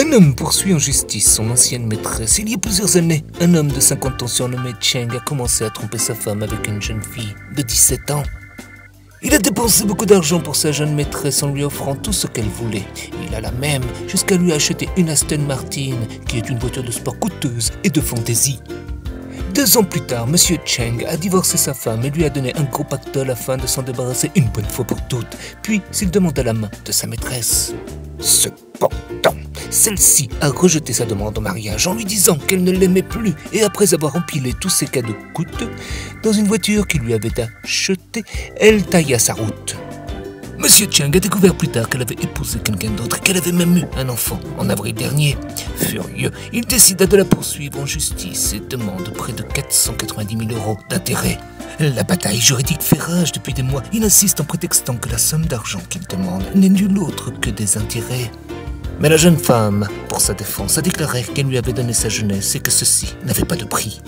Un homme poursuit en justice son ancienne maîtresse. Il y a plusieurs années, un homme de 50 ans surnommé Cheng a commencé à tromper sa femme avec une jeune fille de 17 ans. Il a dépensé beaucoup d'argent pour sa jeune maîtresse en lui offrant tout ce qu'elle voulait. Il alla même jusqu'à lui acheter une Aston Martin, qui est une voiture de sport coûteuse et de fantaisie. 2 ans plus tard, Monsieur Cheng a divorcé sa femme et lui a donné un gros pactole afin de s'en débarrasser une bonne fois pour toutes. Puis, il demanda la main de sa maîtresse. Cependant, celle-ci a rejeté sa demande en mariage en lui disant qu'elle ne l'aimait plus, et après avoir empilé tous ses cadeaux coûteux dans une voiture qu'il lui avait achetée, elle tailla sa route. Monsieur Cheng a découvert plus tard qu'elle avait épousé quelqu'un d'autre et qu'elle avait même eu un enfant en avril dernier. Furieux, il décida de la poursuivre en justice et demande près de 490 000 € d'intérêt. La bataille juridique fait rage depuis des mois. Il insiste en prétextant que la somme d'argent qu'il demande n'est nulle autre que des intérêts. Mais la jeune femme, pour sa défense, a déclaré qu'elle lui avait donné sa jeunesse et que ceci n'avait pas de prix.